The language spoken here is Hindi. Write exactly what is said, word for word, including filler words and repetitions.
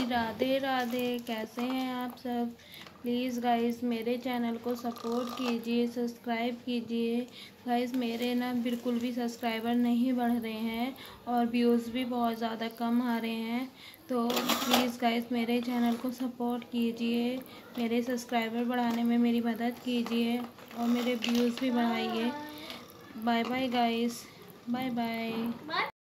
राधे राधे। कैसे हैं आप सब? प्लीज़ गाइस मेरे चैनल को सपोर्ट कीजिए, सब्सक्राइब कीजिए। गाइस मेरे ना बिल्कुल भी सब्सक्राइबर नहीं बढ़ रहे हैं और व्यूज़ भी बहुत ज़्यादा कम आ रहे हैं। तो प्लीज़ गाइस मेरे चैनल को सपोर्ट कीजिए, मेरे सब्सक्राइबर बढ़ाने में मेरी मदद कीजिए और मेरे व्यूज़ भी बढ़ाइए। Bye bye guys, bye bye.